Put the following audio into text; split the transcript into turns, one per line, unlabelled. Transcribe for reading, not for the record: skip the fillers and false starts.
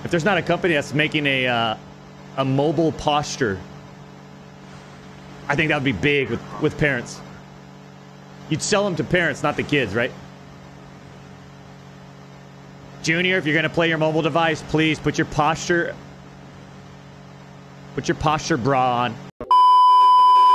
If there's not a company that's making a mobile posture, I think that would be big with parents. You'd sell them to parents, not the kids, right? Junior, if you're going to play your mobile device, please put your posture bra on.